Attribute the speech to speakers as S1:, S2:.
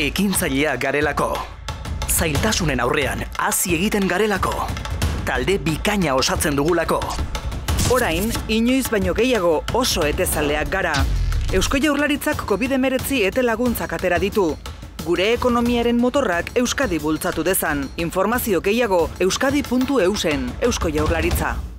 S1: Ekintzaileak garelako. Zailtasunen aurrean hazi egiten garelako. Talde bikaina osatzen dugulako.
S2: Orain, inoiz baino gehiago oso etezaleak gara. Eusko Jaurlaritzak COVID-19 ete laguntzak atera ditu. Gure ekonomiaren motorrak Euskadi bultzatu dezan. Informazio gehiago euskadi.eusen, Eusko Jaurlaritza.